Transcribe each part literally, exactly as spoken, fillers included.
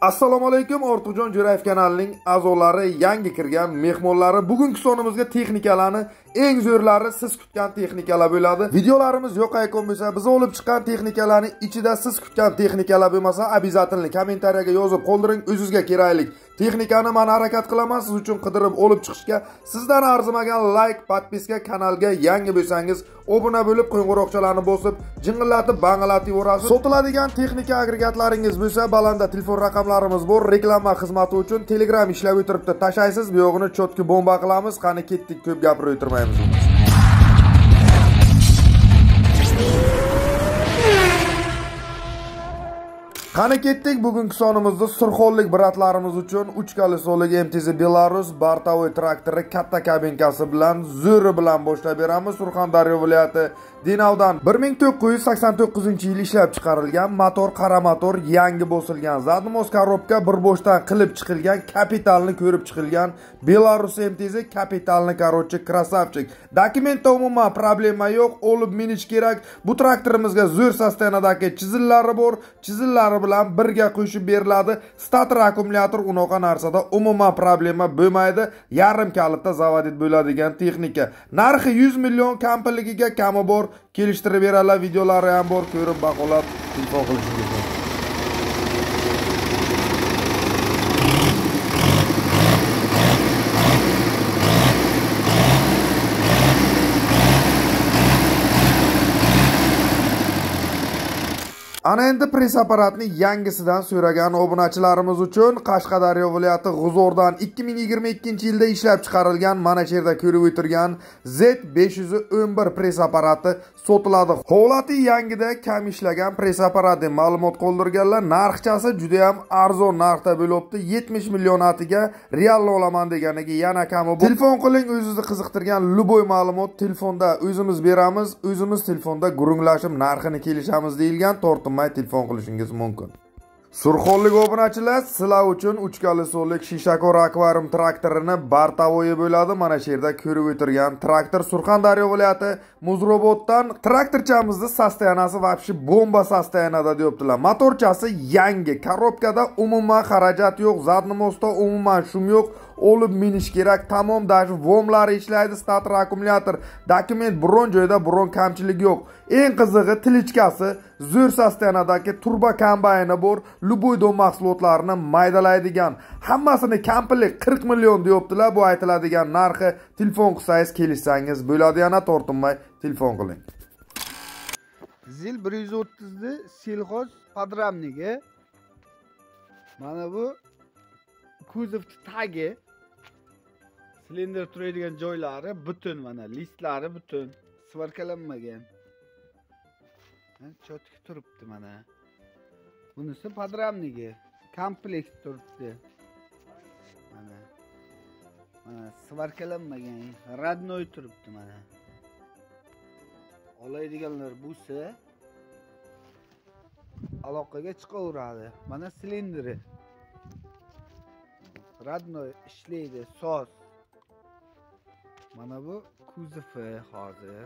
Assalomu alaykum, Ortiqjon Jo'rayev kanalining a'zolari, yangi kirgan mehmonlari. Bugungi sonimizga texnikalarni eng zo'rlari siz kutgan texnikalar bo'ladi. Videolarimiz yo'qayqon bo'lsa, biz olib chiqqan texnikalarning ichida siz kutgan texnikalar bo'lmasa, обязательно kommentariyaga yozib qoldiring, o'zingizga keraklik texnikani men harakat qilaman siz uchun qidirib olib chiqishga. Sizdan arzimagan like, podpiska, kanalga yangi bo'lsangiz, obuna bo'lib, qo'ng'iroqchalarni bosib, jing'illatib, bang'alatib yuborasiz. Sotiladigan texnika agregatlaringiz bo'lsa, balanda telefon raqamlarimiz bor. Reklama xizmati uchun Telegram ishlab o'tiribdi. Tashaysiz, bu yog'ini chotki bomba qilamiz. Qani ketdik, ko'p gapirib o'tirmaymiz. Qani ketdik, bugungi sonimizda surxonlik bratlarimiz uchun uch kolesoli M T Z Belarus Bartavoy traktori katta kabinkasi bilan zo'ri bilan boshlab beramiz. Surxondaryo viloyati Denavdan bir ming to'qqiz yuz sakson to'qqizinchi yil ishlab chiqarilgan motor, qara motor, yangi bosilgan zadmos korobka, bir boshdan qilib chiqilgan, kapitalni ko'rib chiqilgan Belarus M T Z kapitalni короче krasavchik. Dokumentda umuman problema yo'q, olib minish kerak. Bu traktorimizga zo'r sostenadagi chizillari bor. Chizillari bilan birga qo'shib beriladi. Stator akkumulyator unaqa narsada umuman problema bo'lmaydi. Yarim kalitda zavodit bo'ladigan texnika. Narxi yuz million kampligiga kami bor. Kelishtirib beradilar, videolari ham bor, ko'rib baholab telefon qilishingiz mumkin. Ana endi press apparatni yangisidan so'ragan obunachilarimiz uchun Qashqadaryo viloyati G'uzordan ikki ming yigirma ikkinchi yilda ishlab chiqarilgan, mana shu yerda ko'rib o'tirgan Z besh yuz o'n bir press apparati sotiladi. Holati yangida, kam ishlagan press apparat deb ma'lumot qoldirganlar. Narxchasi juda ham arzon narxda bo'libdi. yetmish million atiga real olaman deganiga yana kami bor. Telefon qiling, o'zingizni qiziqtirgan luboy ma'lumot telefonda o'zimiz beramiz, o'zimiz telefonda gurunglashib narxini kelishamiz deyilgan. Tortim telefon qilishingiz mumkin. Surxonlik obunachilar, sizlar uchun uch kolesoli shishakor akvarium traktorini Bartavoyi bo'ladi. Mana shu yerda ko'rib o'tirgan traktor Surxondaryo viloyati Muzroboddan. Traktorchamizni sostoyanasi вообще bomba sostoyanada deyaptilar. Motorchasi yangi, korobkada umuman xarajat yo'q, zadnomosda umuman shum yo'q. Olib minish kerak, tamom dash vomlari ishlaydi, stator akkumulyator, dokument biron joyda biron kamchilik yo'q. Eng qizig'i tilichkasi, zo'r sostoyanadagi turbo kombayni bor, luboydo mahsulotlarini maydalaydigan. Hammasini komplet qirq million deyaptilar. Bu aytiladigan narxi. Telefon qilsangiz kelishsangiz bo'ladi, yana tortinmay telefon qiling. Zil bir yuz o'ttiz ni selxoz podramnigi. Mana bu kuzovni tagi, silindr turadigan joylari butun, mana listlari butun, svarkalanmagan. Chotki turibdi mana. Bunisi podramnigi, komplekt turibdi. Mana. Mana svarkalanmagan, radnoy turibdi mana. Oladiganlar bo'lsa aloqaga chiqaveradi. Mana silindri. Radnoy ishlaydi, soz. Mana bu kuzovi hozir.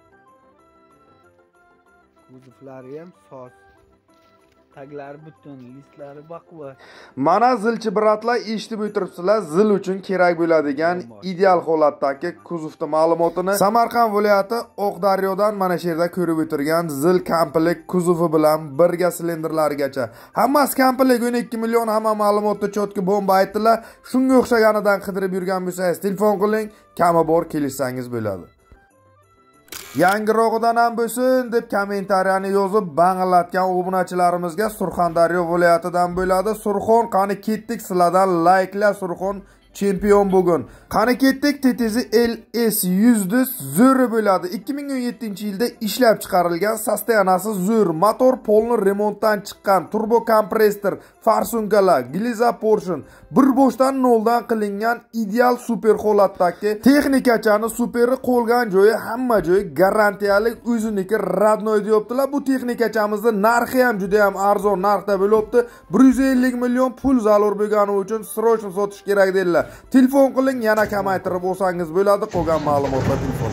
Kuzovlari ham soz. Taglar butun, listlari baquvvat. Mana zilchi bratlar eshitib o'tiribsizlar, zil uchun kerak bo'ladigan ideal holatdagi kuzovni ma'lumotini Samarqand viloyati Oqdaryodan mana shu yerda ko'rib o'tirgan zil komplekt kuzovi bilan birga silindrlargacha. Hammasi komplekt o'n ikki million, hamma ma'lumotni chotki bomba aytdilar. Shunga o'xshaganidan qidirib yurgan bo'lsangiz telefon qiling, kami bor kelishsangiz bo'ladi. Yangirog'idan ham bo'lsin deb kommentariyani yozib bang'alatgan obunachilarimizga Surxondaryo viloyatidan bo'ladi. Surxon, qani ketdik, sizlardan likelar. Surxon chempion bugun. Qani ketdik, T T Z L S yuz zo'ri bo'ladi. ikki ming o'n yettinchi yilda ishlab chiqarilgan, sostoyanasi zo'r, motor polni remontdan chiqqan, turbo kompressor, farsunkalar, gliza portion, bir boshdan noldan qilingan ideal super holatdagi texnikachani superi qolgan joyi, hamma joyi garantiyalik o'ziniki radnoy deyaptilar. Bu texnikachamizning narxi ham juda ham arzon narxda bo'libdi. bir yuz ellik million pul zarur bo'lgani uchun srochno sotish kerak dedilar. Telefon qiling, yana kamaytirib olsangiz bo'ladi. Qolgan ma'lumotlar telefon.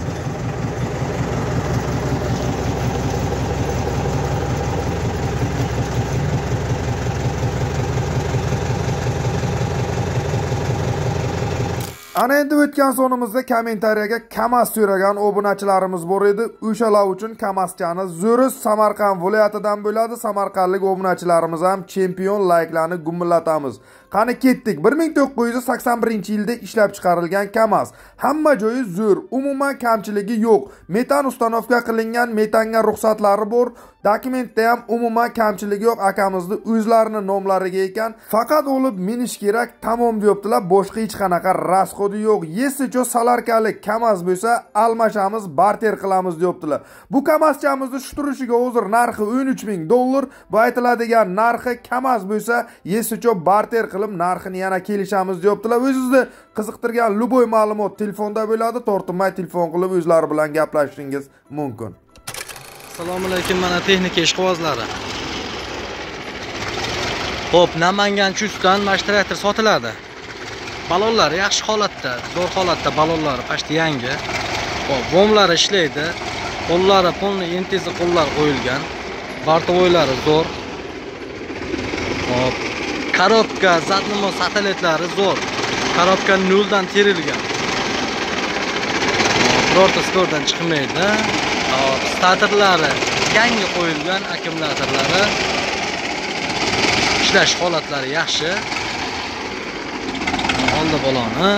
Ana endi o'tgan sonimizda kommentariyaga KAMAZ so'ragan obunachilarimiz bor edi. O'shalar uchun KAMAZchani zo'ri Samarqand viloyatidan bo'ladi. Samarqandlik obunachilarimiz ham chempion layklarni gumillatamiz. Qani ketdik. bir ming to'qqiz yuz sakson birinchi yilda ishlab chiqarilgan KAMAZ. Hamma joyi zo'r, umuman kamchiligi yo'q. Metan ustanovka qilingan, metanga ruxsatlari bor. Dokumentda ham umuman kamchiligi yo'q. Akamizni o'zlarining nomlariga ekan. Faqat olib minish kerak, tamom deyaptilar. Boshqa hech qanaqa rasxodi yo'q. Yesicho salarkalik KAMAZ bo'lsa, almashamiz, barter qilamiz deyaptilar. Bu KAMAZchamizni shu turishiga hozir narxi o'n uch ming dollar. Bu aytiladigan narxi KAMAZ bo'lsa, yesicho barter qilib narxini yana kelishamiz deyaptilar. O'zingizni qiziqtirgan luboy ma'lumot telefonda bo'ladi. Tortinmay telefon qilib o'zlari bilan gaplashishingiz mumkin. Assalomu alaykum, mana texnika ishqibozlari. Xo'p, Namangan Chustdan mana shu traktor sotiladi. Balonlar yaxshi holatda, zo'r holatda balonlar, pashti yangi. Xo'p, bomlari ishlaydi. Qo'llari polni entezi qo'llar qo'yilgan. Bartovoylari zo'r. Xo'p, korobka, zadnimo satelitlari zo'r. Korobka noldan terilgan. Birorta skordan chiqmaydi. Hop, statorlari yangi qo'yilgan, akkumulyatorlari ishlash holatlari yaxshi. Oldi baloni.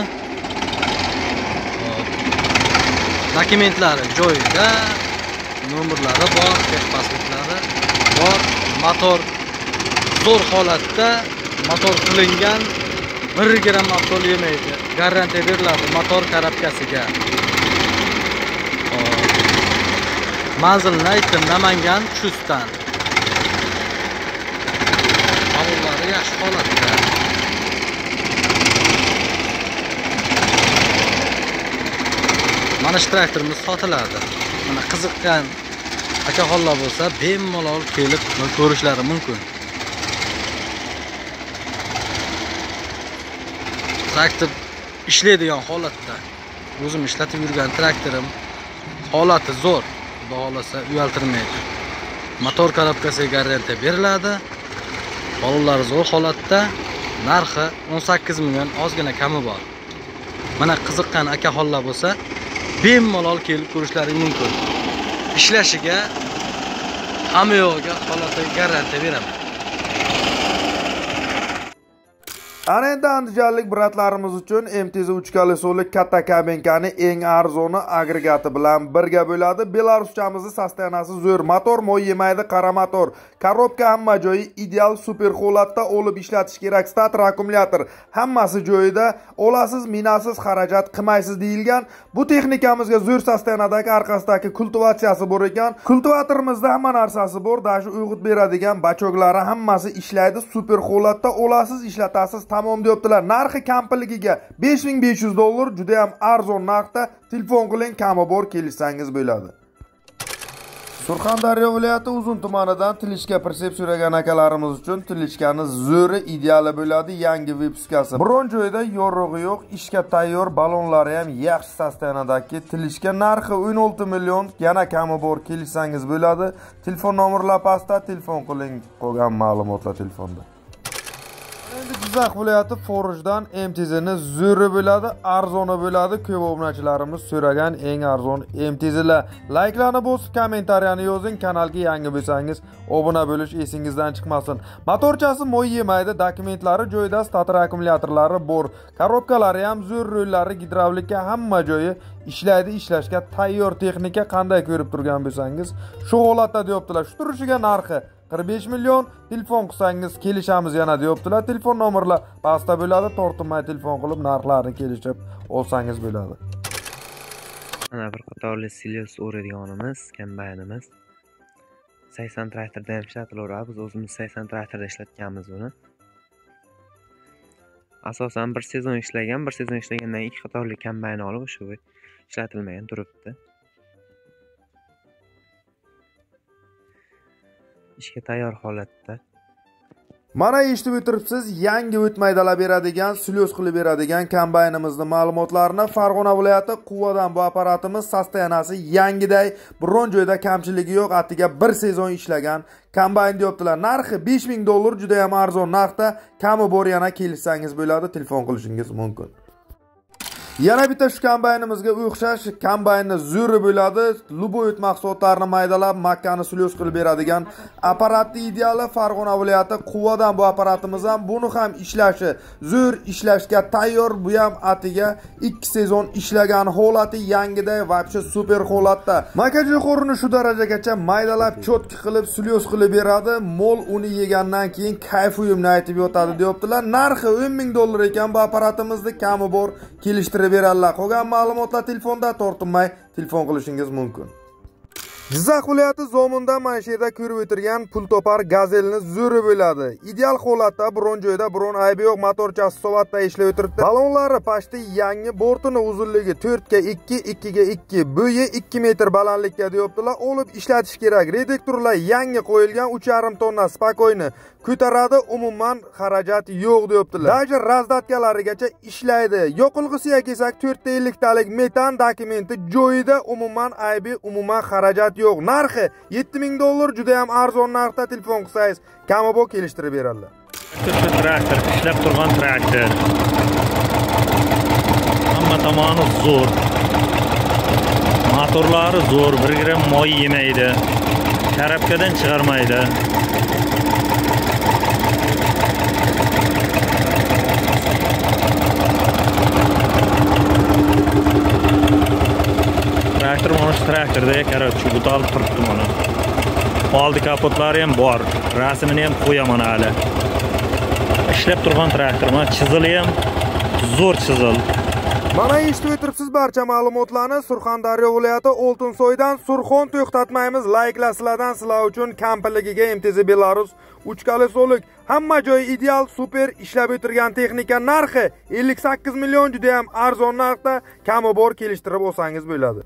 Hop. Dokumentlari joyida, nomerlari bor, texpasliklari bor. Motor zo'r holatda, motor qilingan, bir gram avtol yemaydi. Garantiya beriladi motor korobkasiga. Manzilni aytdim, Namangan Chustdan. Balonlari yaxshi holatda. Mana shu traktorimiz sotiladi. Mana qiziqqan akaxonlar bo'lsa, bemalol kelib ko'rishlari mumkin. Traktor ishlaydigan holatda. O'zim ishlatib yurgan traktorim. Holati zo'r. Xohlasa uyaltirmaydi. Motor korobkasiga garantiya beriladi. Balonlar zo'r holatda. Narxi o'n sakkiz million, ozgina kami bor. Mana qiziqqan akaxonlar bo'lsa, bemalol kelib ko'rishlari mumkin. Ishlashiga hamma yo'g'iga holatiga garantiya beraman. Ana endi andijonlik bratlarimiz uchun M T Z uch kolesoli katta kabenkani eng arzoni agregati bilan birga bo'ladi. Belaruschamizni sostanasi zo'r, motor moy yemaydi, qara motor. Korobka hamma joyi ideal, super holatda olib ishlatish kerak. Stator, akkumulyator hammasi joyida. Olasiz, minasiz, xarajat qilmaysiz deyilgan. Bu texnikamizga zo'r sostanadagi orqasidagi kultivatsiyasi bor ekan. Kultivatorimizda hamma narsasi bor. Dashi uyg'ut beradigan bachoglari hammasi ishlaydi, super holatda olasiz, ishlatasiz. Tamom deyaptilar. Narxi kampligiga besh ming besh yuz dollar, juda ham arzon narxda. Telefon qiling, kami bor kelishsangiz bo'ladi. Surxondaryo viloyati Uzun tumanidan Tilishka Persep so'ragan akalarimiz uchun Tilishkani zo'ri ideali bo'ladi. Yangi vipskasi. Biron joyda yorug'i yo'q, ishga tayyor, balonlari ham yaxshi sostanadagi. Tilishka narxi o'n olti million, yana kami bor kelishsangiz bo'ladi. Telefon nomerlar pastda, telefon qiling, qolgan ma'lumotlar telefonda. Jizzax viloyati Forijdan M T Z'ni zo'ri bo'ladi, arzoni bo'ladi. Ko'p obunachilarimiz so'ragan eng arzon M T Z'lar. Layklarni bosib, kommentariyani yozing. Kanalga yangi bo'lsangiz, obuna bo'lish esingizdan chiqmasin. Motorchasi moy yemaydi, dokumentlari joyida, stator akkumulyatorlari bor. Korobkalari ham zo'r, rollari, gidravlika hamma joyi ishlaydi, ishlashga tayyor texnika. Qanday ko'rib turgan bo'lsangiz, shu holatda deyaptilar. Shu turishiga narxi qirq besh million. Telefon qilsangiz kelishamiz yana deyaptilar. Telefon nomerlar pastda bo'ladi. Tortinmay telefon qilib narxlarni kelishib olsangiz bo'ladi. Mana bir qatorli silyos o'radiganimiz, kombaynimiz. sakson traktorda ham ishlatilaveradi. Biz o'zimiz sakson traktorda ishlatganmiz buni. Asosan bir sezon ishlagan, bir sezon ishlagandan ikki qatorli kombayn olib shu ishlatilmagan turibdi. ishga tayyor holatda. Mana eshitib o'tiribsiz, yangi o'tmaydalar beradigan, silyos qilib beradigan kombaynimizning ma'lumotlarini. Farg'ona viloyati Quvadan bu apparatimiz sostanasi yangiday, biron joyda kamchiligi yo'q, atiga bir sezon ishlagan kombayn deyaptilar. Narxi besh ming dollar, juda ham arzon narxda. Kami bor yana kelishsangiz bo'ladi, telefon qilishingiz mumkin. Yana bitta shu kombaynimizga o'xshash kombaynni zo'ri bo'ladi. Luboyt mahsulotlarini maydalab, makkani slyos qilib beradigan apparatning ideali Farg'ona viloyati Quvadan bu apparatimiz ham buni ham ishlashi zo'r, ishlashga tayyor. Bu ham atiga ikki sezon ishlagan holati yangida va super holatda. Makaji qo'rini shu darajagacha maydalab, cho'tki qilib, slyos qilib beradi. Mol uni yegandan keyin kayfiyimni aytib yotadi deyaptilar. Narxi o'n ming dollar ekan bu apparatimizni kami bor kelishtirib beradilar. Qolgan ma'lumotlar telefonda tortinmay telefon qilishingiz mumkin. Jizzax viloyati Zominda mana shu yerda ko'rib o'tirgan pul topar gazelni zo'ri bo'ladi. Ideal holatda, biron joyda biron aybi yo'q, motorchasi soatda ishlayib o'tiribdi. Balonlari pashti yangi, bortini uzunligi to'rt ga ikki, ikki ga ikki, bo'yi ikki metr balandlikda deyaptilar. Olib ishlatish kerak. Reduktorlar yangi qo'yilgan, uch yarim tonna spakoyni ko'taradi, umuman xarajat yo'q deyaptilar. Даже razdatkalarigacha ishlaydi. Yoqilg'isiga kelsak to'rt ta ellik talik metan dokumenti joyida, umuman aybi, umuman xarajat yo'q. Narxi yetti ming dollar, juda ham arzon narxda. Telefon qilsangiz kamabo kelishtirib beradilar. Traktor, ishlab turgan traktor. Hamma tomoni zo'r. Motorlari zo'r, bir gram moy yemaydi. Sharapkadan chiqarmaydi. Traktor mana shu traktorda karochi butal turibdi mana. Oldi kapotlari ham bor. Rasmini ham qo'yaman hali. Ishlab turgan traktor, mana chizili ham zo'r chizil. Mana eshitib o'tiribsiz barcha ma'lumotlarni. Surxondaryo viloyati Oltinsoydan Surxon to'xtatmaymiz. Layklasizlardan sizlar uchun kampirligiga M T Z Belarus uch kolesoli hamma joy ideal, super ishlab o'tirgan texnika. Narxi ellik sakkiz million, juda ham arzon narxda. Kami bor kelishtirib olsangiz bo'ladi.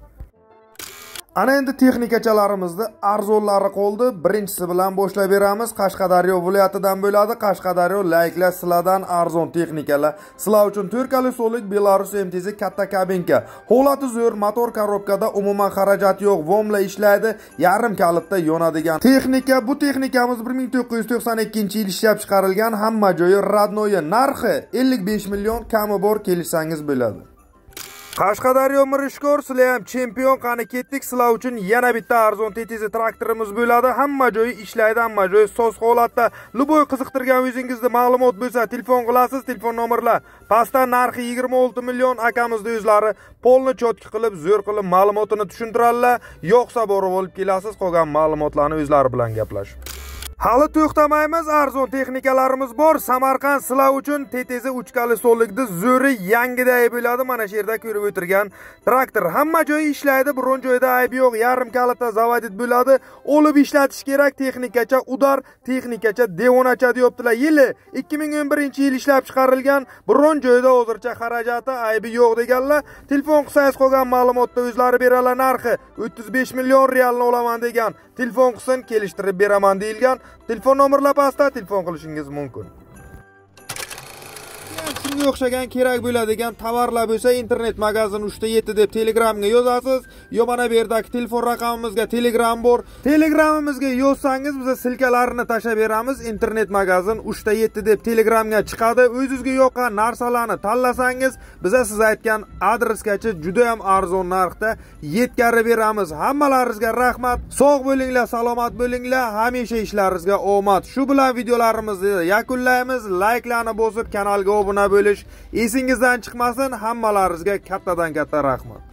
Ana endi texnikachalarimizni arzonlari qoldi. Birinchisi bilan boshlab beramiz. Qashqadaryo viloyatidan bo'ladi. Qashqadaryo layklar sizlardan arzon texnikalar. Sizlar uchun to'rt kolesolik Belarus M T Z katta kabinka. Holati zo'r, motor korobkada umuman xarajat yo'q, vomla ishlaydi, yarim kalitda yonadigan texnika. Bu texnikamiz bir ming to'qqiz yuz to'qson ikkinchi yil ishlab chiqarilgan, hamma joyi radnoyi. Narxi ellik besh million, kami bor kelishsangiz bo'ladi. Qashqadaryo Mirishkor, sizlar ham chempion, qani ketdik. Sizlar uchun yana bitta arzon T T Z traktorimiz bo'ladi. Hamma joyi ishlaydi, hamma joyi soz holatda. Luboy qiziqtirgan o'zingizda ma'lumot bo'lsa, telefon qilasiz. Telefon nomerlar pastda. Narxi yigirma olti million. Akamizni o'zlari polni chotki qilib, zo'r qilib ma'lumotini tushuntiradilar. Yo'qsa borib olib kelasiz, qolgan ma'lumotlarni o'zlari bilan gaplashib. Hali to'xtamaymiz, arzon texnikalarimiz bor. Samarqand sizlar uchun T T Z uch kolesolikda zo'ri yangiday bo'ladi. Mana shu yerda ko'rib o'tirgan traktor hamma joyi ishlaydi, biron joyda aybi yo'q, yarim kalitda zavodit bo'ladi. Olib ishlatish kerak. Texnikacha udar, texnikacha devonacha deyaptilar. Yili ikki ming o'n birinchi yil ishlab chiqarilgan, biron joyda hozircha xarajati aybi yo'q deganlar. Telefon qilsangiz qolgan ma'lumotni o'zlari beradilar. Narxi o'ttiz besh million realni olaman degan. Telefon qilsin, kelishtirib beraman deyilgan. Telefon nomerlar pastda, telefon qilishingiz mumkin. Shunga o'xshagan kerak bo'ladigan tovarlar bo'lsa, internet magazin uch ta yetti deb Telegramga yozasiz. Yo mana bu yerdagi telefon raqamimizga Telegram bor. Telegramimizga yozsangiz biz silkalarini tashab beramiz. Internet magazin uch ta yetti deb Telegramga chiqadi. O'zingizga yoqqan narsalarni tanlasangiz, biz siz aytgan adresgacha juda ham arzon narxda yetkazib beramiz. Hammalaringizga rahmat. Sog' bo'linglar, salomat bo'linglar. Hamisha ishlaringizga omad. Shu bilan videolarimizni yakunlaymiz. Layklarni bosib, kanalga obuna bo'lish esingizdan chiqmasin. Hammalaringizga kattadan katta rahmat.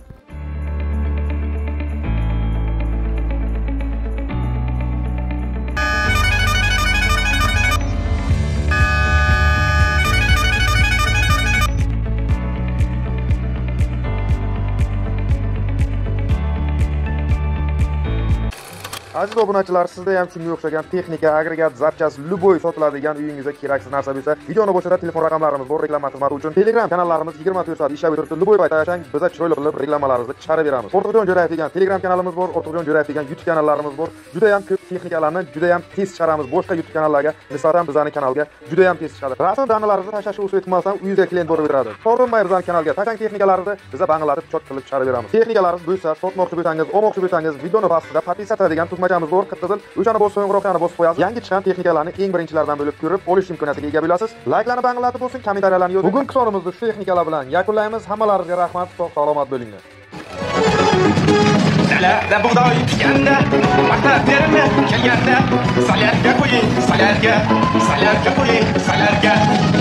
Aziz obunachilar, sizda ham shunga o'xshagan texnika, agregat, zapchas, luboy sotiladigan uyingizga keraksiz narsa bo'lsa, videoni boshida telefon raqamlarimiz bor. Reklama xizmati uchun Telegram kanallarimiz yigirma to'rt soat ishlab turibdi. Luboy paytda yashang, biz chiroyli qilib reklamalarimizni chiqarib beramiz. Ortiqjon Jo'rayev degan Telegram kanalimiz bor, Ortiqjon Jo'rayev degan YouTube kanallarimiz bor. Juda ham ko'p texnikalarni juda ham tez chiqaramiz. Boshqa YouTube kanallarga nisbatan bizning kanalga juda ham tez chiqadi. Rasm banalarimizni tashlashga usul etmasdan uyingizga klient borib beradi. So'rinmay bizning kanalga tashang texnikalarni biz banalarni chot qilib chiqarib beramiz. Texnikalarimiz bo'lsa, sotmoqchi bo'lsangiz, olmoqchi bo'lsangiz, videoni pastida podpisata degan tugmachamiz bor, qizil. O'shani bosib, qo'ng'iroqchani bosib qo'yasiz. Yangi chiqqan texnikalarni eng birinchilardan bo'lib ko'rib olish imkoniyatiga ega bo'lasiz. Like'larni banglatib bo'lsin, kommentariyalarni yozing. Bugungi sonimizni shu texnikalar bilan yakunlaymiz. Hammalaringizga rahmat, sog' salomat bo'linglar. Salarda bug'doy tikanda, paxta terimni kelganda, salarga qo'ying, salarga, salarga qo'ying, salarga.